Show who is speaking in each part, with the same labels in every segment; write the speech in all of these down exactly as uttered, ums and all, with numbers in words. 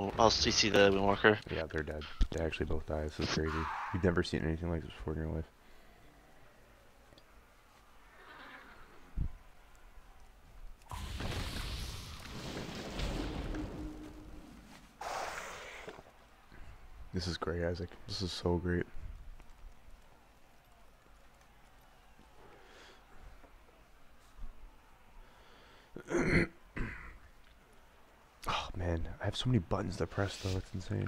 Speaker 1: I'll C C the Windwalker.
Speaker 2: Yeah, they're dead. They actually both die. This is crazy. You've never seen anything like this before in your life. This is great, Isaac. This is so great. Oh man, I have so many buttons to press though, it's insane.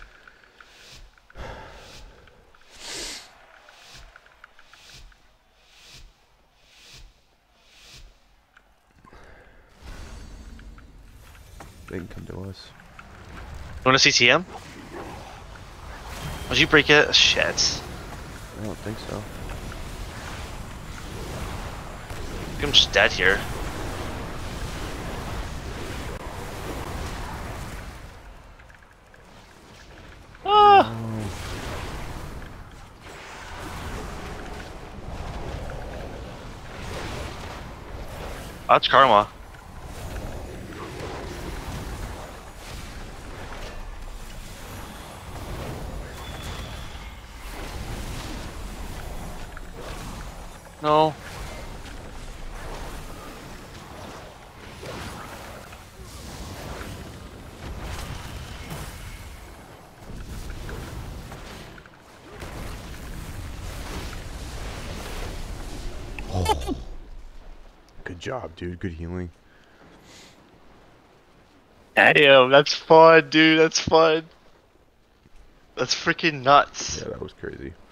Speaker 2: They can come to us.
Speaker 1: You wanna C C him? Would you break it? Shit.
Speaker 2: I don't think so.
Speaker 1: I'm just dead here. Ah!
Speaker 2: No.
Speaker 1: That's karma. No.
Speaker 2: Oh. Good job, dude. Good healing.
Speaker 1: Damn, that's fun, dude. That's fun. That's freaking nuts.
Speaker 2: Yeah, that was crazy.